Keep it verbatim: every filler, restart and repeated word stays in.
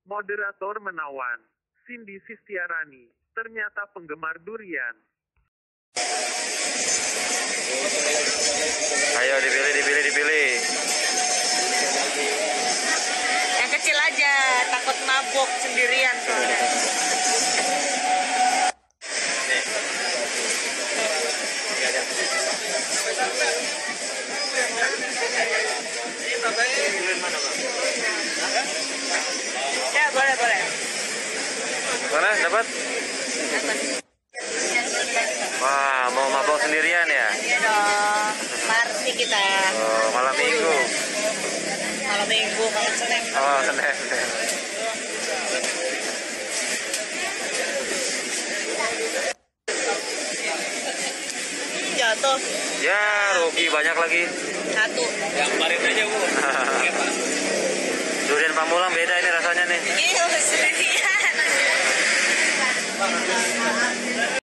Moderator menawan, Cindy Sistiarani, ternyata penggemar durian. Ayo dipilih, dipilih, dipilih. Yang kecil aja, takut mabuk sendirian soalnya. Ya boleh boleh. Mana dapat? Wah, mau mabok sendirian ya? Iya dong. Party kita. Oh, malam minggu. Malam minggu, malam Senin. Oh, Senin. Jatuh. Ya, rugi banyak lagi. Satu. Yang kemarin aja, Bu. Durian Pamulang beda ini rasanya nih. Iya, sendirian.